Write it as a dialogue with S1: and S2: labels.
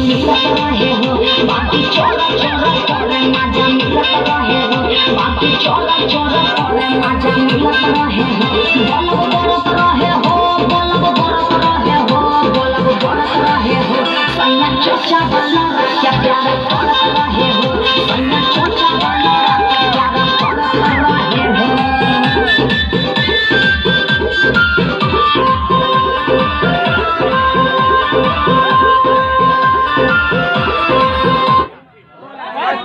S1: मिलत रहे हो बाकी चोरा चोरा करे मजा मिलत रहे हो बाकी चोरा चोरा करे मजा मिलत रहे हो बोलब बरत रहे हो बोलब बरत रहे हो बोलब बरत रहे हो सैया चचा वाला क्या प्यार